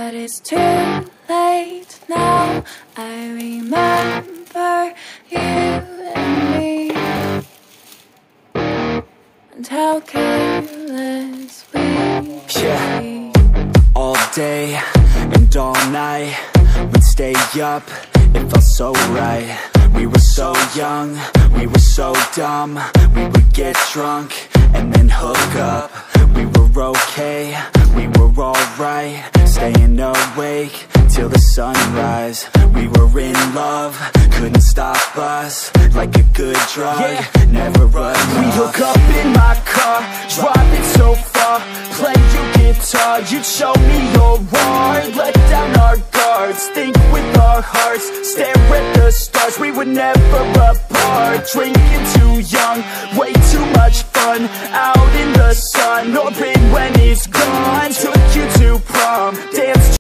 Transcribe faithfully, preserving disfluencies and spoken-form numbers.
but it's too late now. I remember you and me, and how careless we yeah. be. All day and all night, we'd stay up, it felt so right. We were so young, we were so dumb. We would get drunk and then hook up. We were okay, we were alright, staying awake till the sunrise. We were in love, couldn't stop us, like a good drug, yeah. Never enough. We hook up in my car, driving so far, play your guitar, you'd show me your art. Let down our guards, think with our hearts, stare at the stars, we were never apart. Drinking too young, way too much fun, out in the sun, orbit when it's gone. Took you to prom,